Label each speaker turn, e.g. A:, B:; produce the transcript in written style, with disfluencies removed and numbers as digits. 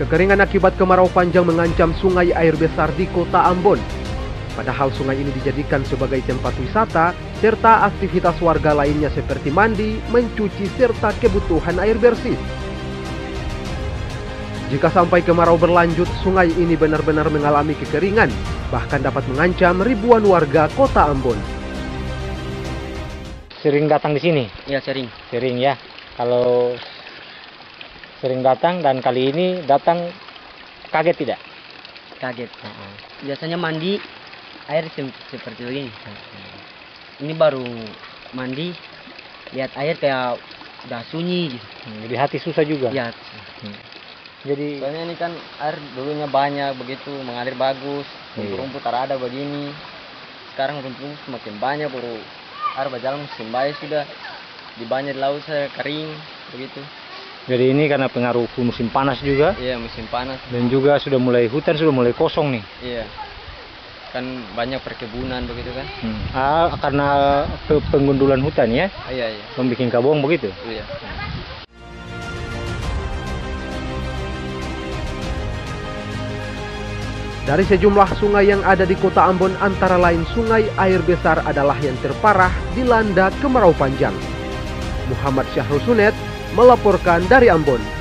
A: Kekeringan akibat kemarau panjang mengancam sungai air besar di kota Ambon. Padahal sungai ini dijadikan sebagai tempat wisata serta aktivitas warga lainnya seperti mandi, mencuci, serta kebutuhan air bersih. Jika sampai kemarau berlanjut, sungai ini benar-benar mengalami kekeringan, bahkan dapat mengancam ribuan warga kota Ambon.
B: Sering datang di sini?
C: Iya, sering.
B: Sering ya. Kalau sering datang dan kali ini datang kaget tidak?
C: Kaget. Biasanya mandi air seperti begini. Ini baru mandi, lihat air kayak udah sunyi gitu.
B: Jadi hati susah juga.
C: Ya.
B: Jadi
C: Soalnya ini kan air dulunya banyak begitu, mengalir bagus, rumput-rumput ada begini. Sekarang rumput semakin banyak, baru air berjalan musim baik sudah. Di banyak di laut saya kering begitu.
B: jadi ini karena pengaruh musim panas juga.
C: Iya, musim panas.
B: Dan juga sudah mulai hutan sudah mulai kosong nih.
C: Iya. Kan banyak perkebunan begitu kan?
B: Karena penggundulan hutan ya.
C: Iya, iya.
B: Membikin kabong begitu.
C: Iya.
A: Dari sejumlah sungai yang ada di kota Ambon, antara lain sungai air besar adalah yang terparah dilanda kemarau panjang. Muhammad Syahrul Sunet melaporkan dari Ambon.